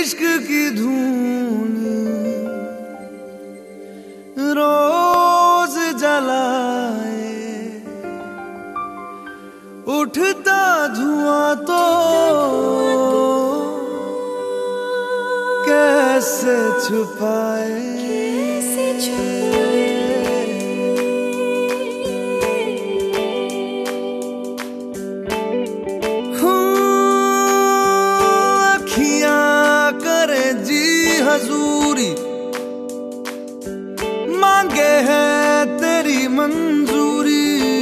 इश्क की धून रोज जलाए, उठता धुआं तो कैसे छुपाए। अखियां करे जी हजूरी, मांगे है तेरी मंजूरी।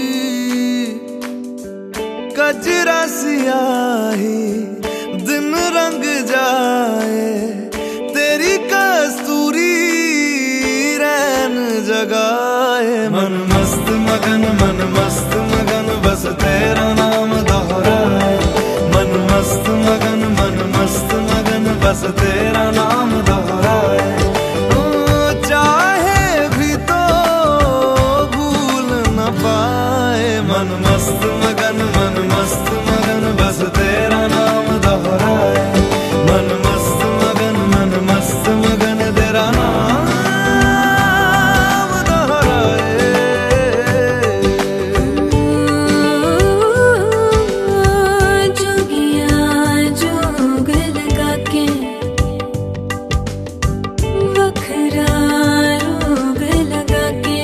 कजरा सियाही दिन रंग जाए, तेरी कस्तूरी रैन जगाए। मन मस्त मगन बस तेरा नाम दोहराए। मन मस्त मगन बस तेरा नाम दोहराए। चाहे भी तो भूल न पाए। मन मस्त मगन बस तेरा नाम दोहराए। मन मस्त मगन तेरा नाम दोहराए। जोगिया जोग लगा के वखरा रोग लगा के,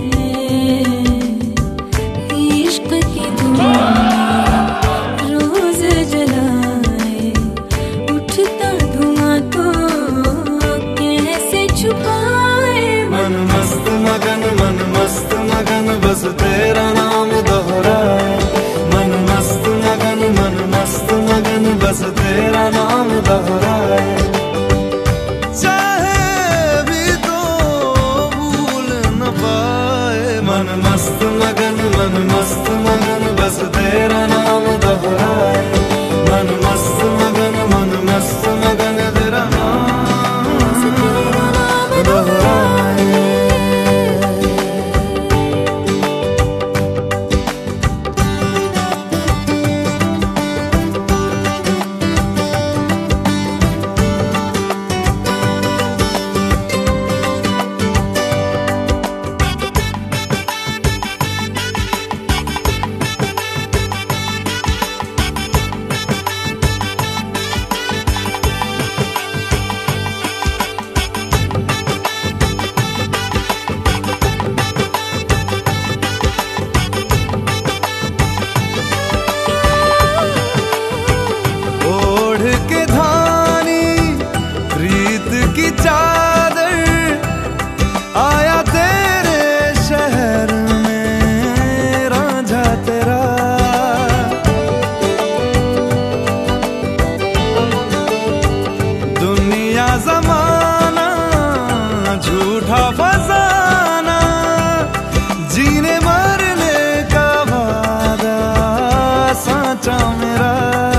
इश्क की धुआं रोज जलाए, उठता धुआं तो कैसे छुपाए। मन मस्त मगन बस तेरा नाम दोहराए। मन मस्त मगन बस तेरा नाम दोहराए। चाहे भी तो भूल न पाए। मन मस्त मगन बस तेरा नाम दोहराए। मन मस्त मगन तेरा नाम दोहराए। चादर आया तेरे शहर में रांझा तेरा। दुनिया जमाना झूठा फसाना, जीने मरने का वादा साचा मेरा।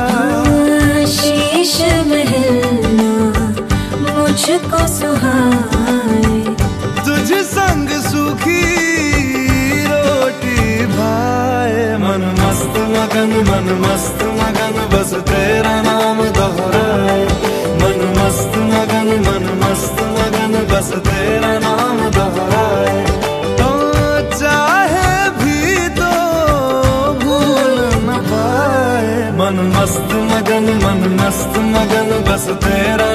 शीश महलना मुझको सुहाए, तुझ संग सूखी रोटी भाए। मन मस्त मगन बस तेरा नाम दोहराए। मन मस्त मगन बस तेरा नाम दोहराए। तो चाहे भी तो भूल न पाए। मन मस्त मगन बस तेरा